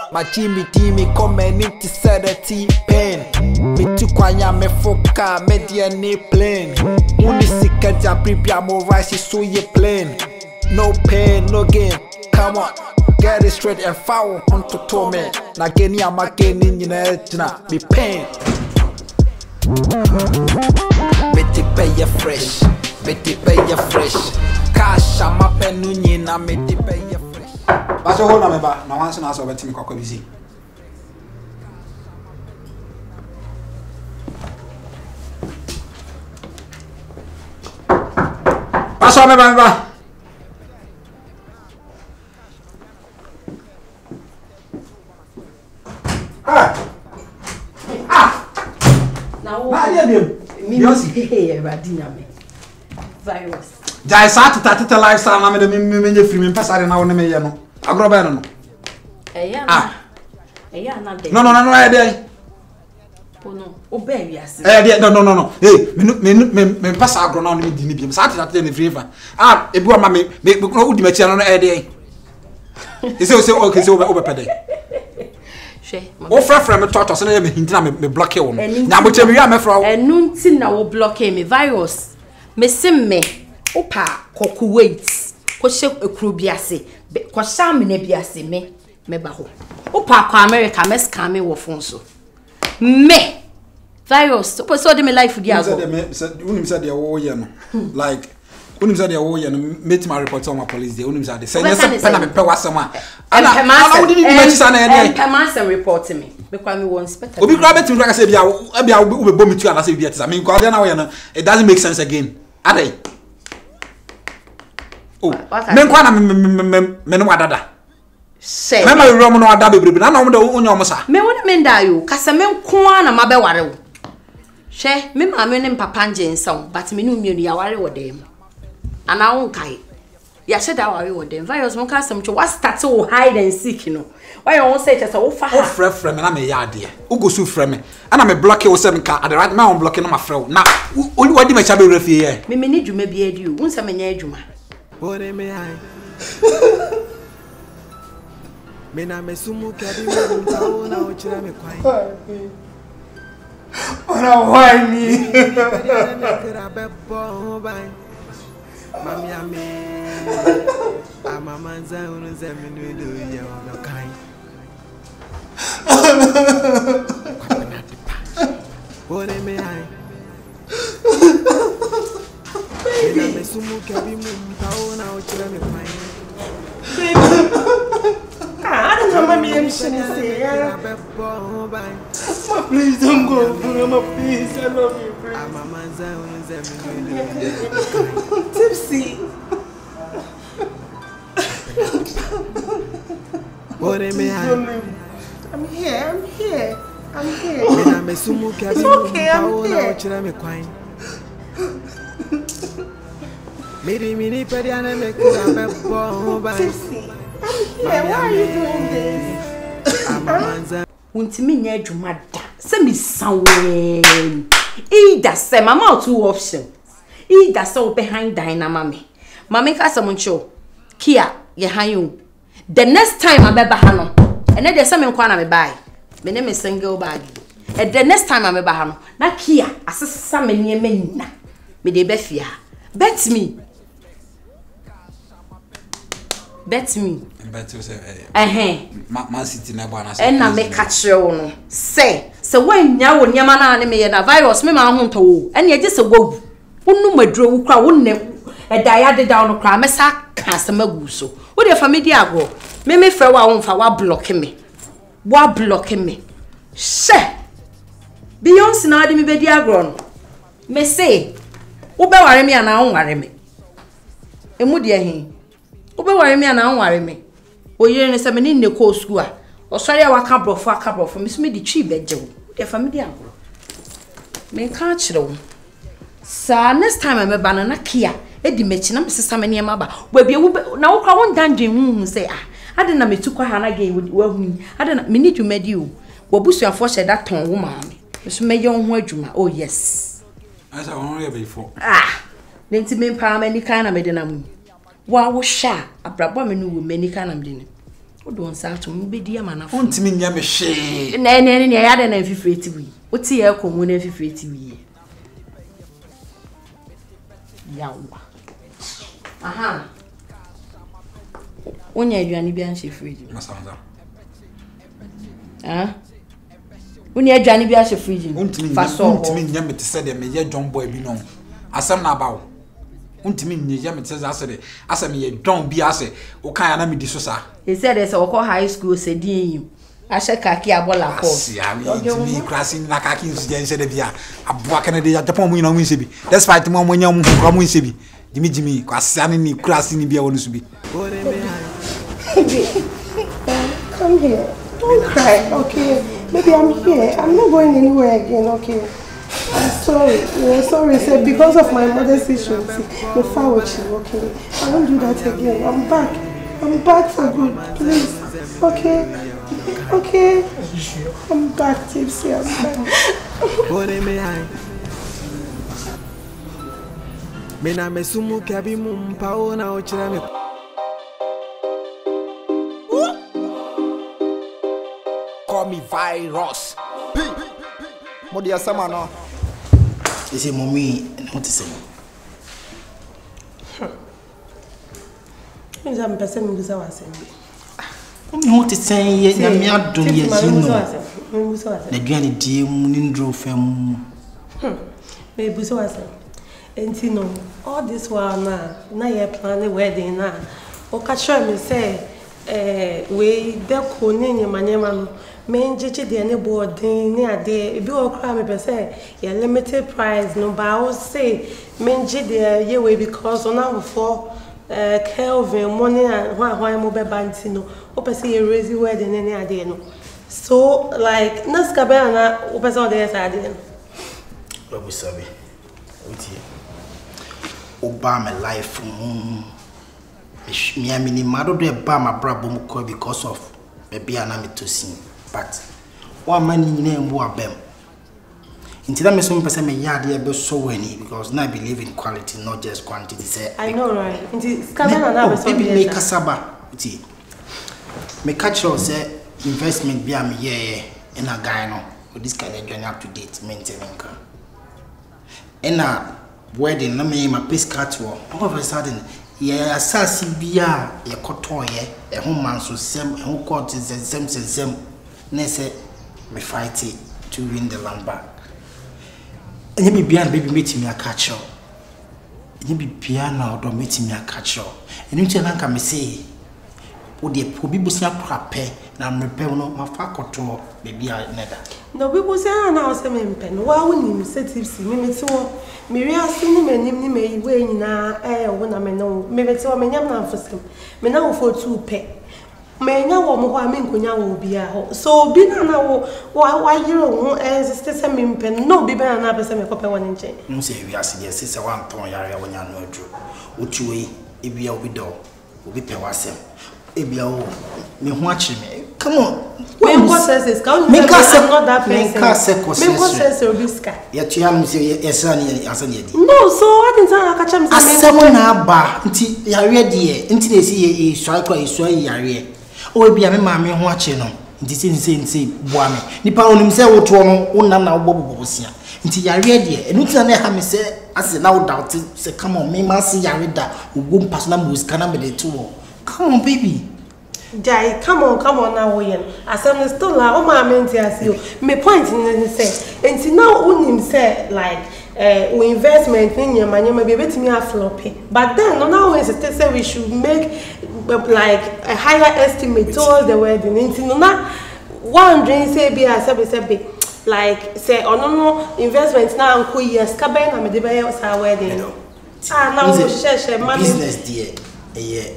My Jimmy Dimi coming into Saturday pain. Me too kwanya me foka media ni plane. Unisika jabibia mo rice so ye plain. No pain, no gain. Come on, get it straight and foul onto tome. Na geni ama geni nyina be pain. Betty pay ya fresh. Betty pay ya fresh. Cash ama penu nyina me di pay ya fresh. Paso hold na me ba na wan so na so beti me kwakwa busy. Paso me ba. Now, me Radina me. Virus. Jai sa tata lifestyle na me de me free me pesa na wona me ye no. Agro ba no. Eya na de. No e dey. Pono, obe wiase. Dey no. Hey, me pesa agro na me di ni bi. Sa tata ne free fa. Ebi wa ma me no udi ma chia no e dey. Ise okay se obe pede. O fra me toto se na me hintina me block e wo no. Na mo temi ya me fra wo. Enu nti na wo block me virus. Me sim me opa koku wait. Ko she ekuru biase. Ko sham na biase me ba ho. Opa kwa America me scam me wo phone so. Me virus. Opa so de me life di ago. Unim said dey wo ye no. Like unim said dey wo ye no meet my report on my police dey. Unim said dey say yes pen na me pe wasem a. Ana udi di ma chisa na ye dey. Permanent report me. Because me won inspector. Obi kra betim kra say bia we bo mitu ana say bia tisa. Me kwa dey na wo ye no it doesn't make sense again. Adai. Oh, me kwa na me no adada. Say. Me ma ro mo no ada bebrebe na na mo de onyo mo sa. Me wona me nda yo, kasa me nko na ma be ware wo. Hwe, me ma me ne papa nje nsaw, but me no mienu ya ware wo dem. Ana won kai. Ya she da ware wo dem. Virus mo ka sam cho what start wo hide and seek no. Why you won say chesa wo fa ha. O frɛ me na me ya ade. Ugo su frɛ me. Ana me block e wo se nka at the right man on block no ma frɛ wo. Na oli wadi ma cha be refie ye. Me ni dwuma bi adi o. Won se me nya adwuma. Ore me ai. Me na me sumu kadi me ntawo na o chira me kwai. Ora why me? Mami ame. Mama nza unu ze me no do ye no kai. Ore me ai. Me na me sumu kadi me ntawo na o chira me kwai. I don't know mommy I'm say. Mama, please don't go. Mama, please. I love you, please. Tipsy. I'm here. It's okay, I'm here. Mini pediana me kura Tipsy. Yeah, why are you doing this? Untimi nya adwuma da. Se mi sawe. Either say mama two options. Either so behind dynama me. Mama ka some ncho. Kia ye han the next time I be ha no. Ene de se me nkwa na me buy. Me ne me single bag. And the next time I be ha no. Na Kia asesa me ne me nyina. Me de be fia. Bet me. Bet me. Bet you say Man City na ba na say. And na me catch you no. Say when nya wo nyama na ne me ye na virus me ma ho nto wo. And ye gise go. Wonu maduro wo kra wo ne e da ya de down no kra me sa ka samagu so. Wo de family ago. Me frɛ wa wo mfa wa block me. Wa block me. She. Beyonce na de me be di agro no. Me say wo be ware me ana wo ware me. Emu de hin. Wo be ware me ana wo ware me. Oyire ne se me ne ko school a. Osori a waka brofo me so me di twi beje wo. De family agro. Me ka kire wo. Sa next time I me ba na Kia e di mechi na me sesa me ne ma ba. Ba bia wo na wo kra wo ndandwen hu say ade na metu kwa ha na ge wa hu ade na me ni dwumadi o. Wo busuafo hye da ton wo ma me. So me ye ho adwuma. Oh yes. Asa won ye before. Nti me pa ma ni kan na me de na mu. Wa wo hya abrabo me no wo me ni kan na me de ni. Don't start to be dear man. Won't mean ya me she. Nanny, I had an every we. What's here come when every we? Yawa. Aha. When you're any be she free. Ah? When you're Johnny be she free. Won't mean ya me to say them ye John boy be known. Asam na about. Won't mean ya me says as me don't be as o kan na me disosa. He said there's a high school said you. I said kaki abola course. Yeah, me crossing na kaki said bia. Aboa kan dey Japan mu na mu nsebi. Despite mo mo nya mu kura mu nsebi. Jimmy kwasiane ni crossing bia wonu so bi. Come here. Don't cry, okay? Maybe I'm here. I'm not going anywhere again, okay? I'm sorry. Sorry, sir. Because of my mother's issues, the far with you, okay? I won't do that again. I'm back. I'm back for good. Please. Okay? Okay? I'm back, Tipsy. I'm back. Mena mesumu kabi mumpao na ochira me. Call me virus. Modi asama no. You say mommy, what is it? Is am person me bisa wase. Mommy, what is saying? Na me adon yes you know. Na duane die mu ni ndro fam. Me bisa wase. Enti no, all this while na ye plan the wedding na. O ka sure me say we de ko ni nyamanyama no. Menjichi de ne boarding ni ade ebi okra me be say ya limited price no but I will say menji de ye we because on am for Kelvin money and why mo be banti no o pe say raise wedding ni ade no so like nas ka be na o pe say o de say ade no babu sabe uti oba my life me amini mado de ba my brabo mo ko because of baby ana me to sin. But one man in name abem. Until that makes me person me yard be so any because now I believe in quality, not just quantity. Say I know right. Until Scabana na be so be make kasaba. Uti. Me catch you say investment be am here in a guy no. With this kind of journey up to date maintaining car. And wedding na me my piece cut all of a sudden. Yeah, assassi bia ye kotoye e ho manso sem e ho court sem nese me fight it to win the land back. Enye bibia na baby meet me catch you. Enye bibia na odo meet me catch you. Enu ntia na nka me say wo de obi busia prape na mrepe no mafa koto baby a neda. No people say na o se me mpen wa woni se tipsy me meti wo me wi ase ni manim ni me we nyina wo na me no me meti wo me nyam na mfosem me na wo for two pe me nya wo mo ho a me nkonya wo bia ho so bi na wo yiro ho exist se me mpen no bi ba na pese me kope woni nche no se wi ase de se wan ton yare wo nya no adru otuwe ebia obi do obi pe wasem ebia wo me ho achi me come on. When processes count me not that person. Me process obiska. Ya tuya say yesani asani edi. No, so I didn't say I catch am say. Asemo na ba nti yare de nti na si swai kwa swai yare. O bia me ma me ho ache no. Nti se boa me. Nipa onim se wo to no wonam na wo bobosia. Nti yare de enu tina na ha me se ase na wo doubt se come on me ma se yare da wo mpaso na musika na me de to. Come on baby. Jai, come on now, Oyen. As I'm still like, oh my menti as you. My point in say, and now unim say like we investment in your money maybe bet me a floppy. But then now we say we should make like a higher estimate towards the wedding. And no one dream say be as say like say no investment now and 2 years kaben na me dey buy us our wedding. Now we share money business there.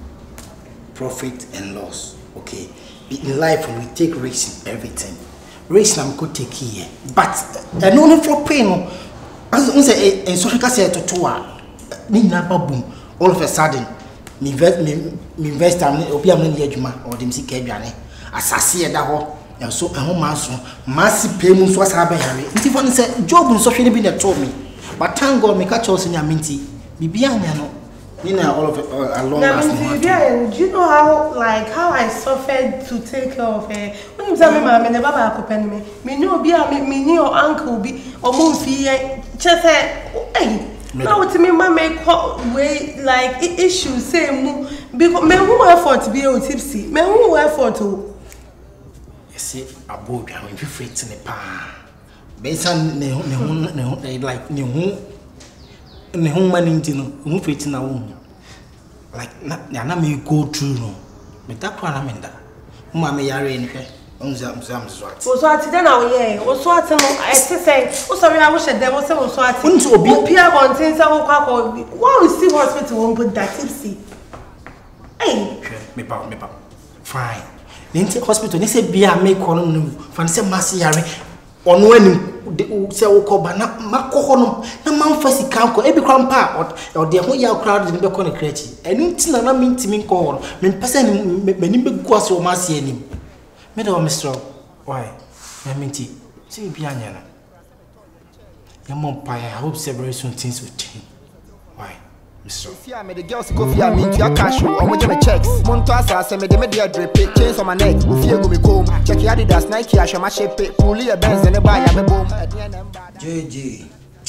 Profit and loss. Okay. In life we take risks in everything. Risk na go take here. But no for pain no. As we say in social case to ni na babum all of a sudden me invest am obi am na adwuma or dem sika aduane. Asase e da ho. And so a home massive payment was happening. If one said, Job and social be told me. But thank God, me catch us in your minty. Bibiana no. Nina, all of it along Do you know how I suffered to take care of her? When you tell me, Mama, never accompany me. Me know be me your uncle be or move here. Just hey. Now to me, Mama make way like issues say because me who effort to be a tipsy. Me who effort to. You see, a boy behind you freight in the pa. Based on like ne ho mani ntino ho feti na wo like na me go through no me da kwa na me da mo me yare ni hwe onzam so ati den na wo ye wo so ati no I say wo sorry I wish dem wo say wo so ati unti obi pia bontin say wo kwa why we see hospital won put that tipsy hey me pa fine ninti hospital ni say bia me ko no fan say mass yare ono ani se wo ko ba na makoko no na manfa sika nko ebi krampa o de ho ya crowd ni be ko ne krechi eni ntina na mintimi nko ho me pese ni mani be gu ase o ma se anim me do Mr. Why na minti see bi anya na ya mom pa I hope very soon things will change. Why Mr. Yeah, me the girls go fear me to a cash or with my checks. Monto asa me the media drip chains on my neck. Fear go me comb. Check your Adidas, Nike, I show my shape. Pull your Benz and buy a boom. JJ.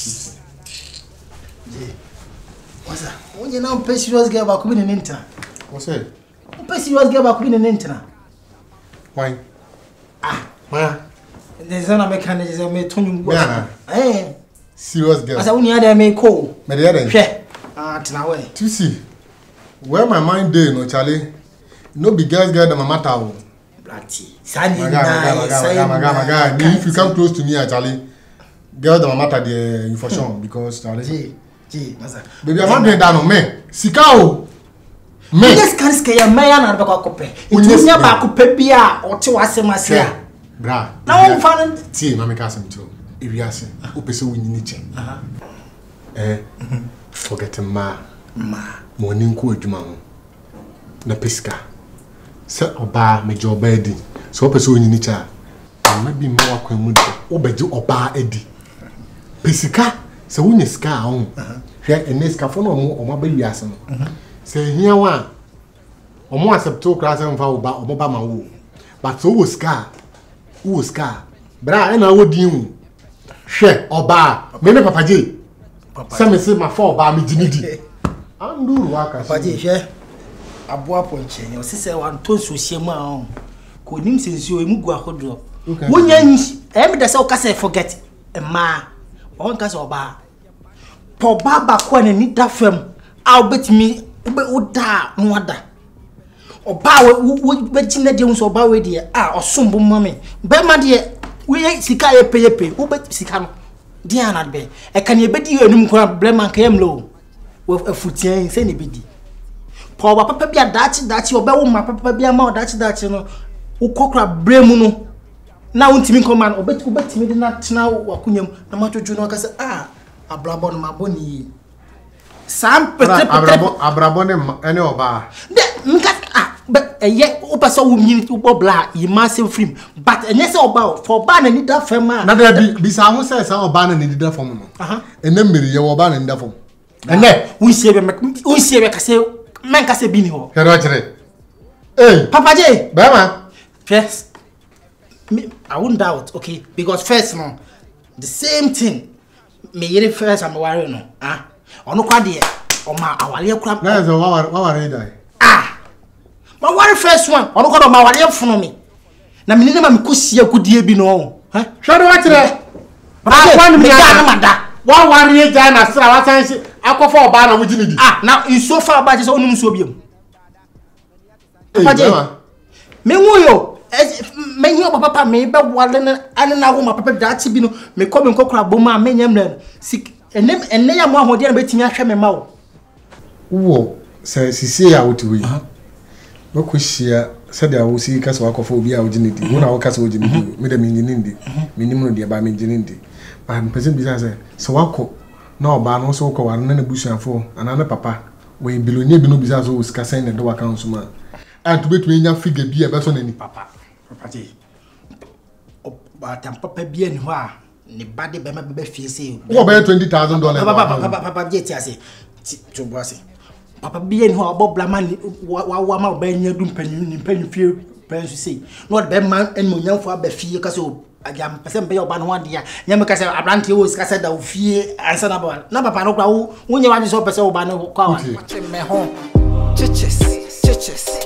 What's that? When you know pay serious girl about coming in inter. What's it? Pay serious girl about coming in inter. Why? Ma. There's an American is a me tunu. Eh. Serious girl. As I only had a me call. Me the other. Tinawe. To see where my mind dey no Charlie. No be girls girl that my matter. Blatty. My guy. If you come close to me, Charlie, girls that my matter there for sure because Charlie. Gee, masa. Baby, I'm not doing that no me. Sikao. Me. Yes, can scare me na ba ko pe. Itunya ba ko pe bia o te wase masia. Bra. Na won fa no tie mama ka asem to. Ewiase. O pese wonyini chen. Forget ma mo ni nko adwuma ho na pesika se oba meje oba edi so o pese onyini cha na bi ma wakwan mu de o beje oba edi pesika se wonye sika ho hwe eneska fo no o ba wiase no se hia wa o mo accepto class mfa oba o ba ma wo but so wo sika bra na wo din hu hwe oba me ne papa je Some say my four by me dinidi. Anduru waka. Paje hwe aboa ponche ne o sese wan to sosie mu a ko nim sensio emu gu akodo. Wonya nyi e me da se o ka say forget ma won ka say oba. Po baba ko ne ni da fam a obetimi oda no ada. Oba wo betina de unso oba we de a osombo mame. Be ma de we sika yepe wo bet sika no. Diana be e kan ye bedi enum ko blema kan yemlo wo afutian se ne bedi po ba papa bia dachi oba wo ma papa bia ma dachi no wo kokra bremu no na wontimi command obetimi de na tena wakunyam na matwoju no akase abrabo no maboni sam pete abrabo ne ene oba de nka but ye upasa wo nyini wo bla yi massive film but enye se oba for ba na ni da fam na da bi sa ho se oba na ni da fam no ene mmiri ye wo ba na ni da fam ene unsiebe ka se men ka se bi ni ho kero kire papa je ba ma first I won't doubt okay because first no the same thing me yere first am worry no ono kwa de o ma awale kura na so wa worry dai my worry first one ono ko do ma wale funu mi na me ni ma me kosia kudie bi no hwede wa kire ba mi ga na da wa worry ja na sra wa san si akofo oba na mujini di na inso fa ba je so onum so biem paje me wuyo me nyi papa me be wale na anena wo ma papa da ti bi no me ko me kokora boma me nyamra sik enne ya mo ahode na betimi ahwe me ma wo se sisi ya wotiwi Wakushia said I will see Caswacophobia originity. When I was originally, Madame Inindi, minimum de by Minindi. But President Bizarre, so Wako, no ban also call another bush and four, another papa, when below near Bino Bizarre was Cassan and Doa Councilman. And to bet me young figure be a person any papa. But I'm papa bien wha, the body by my baby fee. What about $20,000? Papa, Jetiasi, to Bossy. papa bi en ho abo blama ni wa ma ba nya dum panyin fie pan so sei no de man en mo nyamfo aba fie ka so agam pese mbe oba no wade ya nyame ka se abrante wo ska se da fie ansa na ba na papa no kwa wo nya wa so pese oba no kwa wa me ho chiches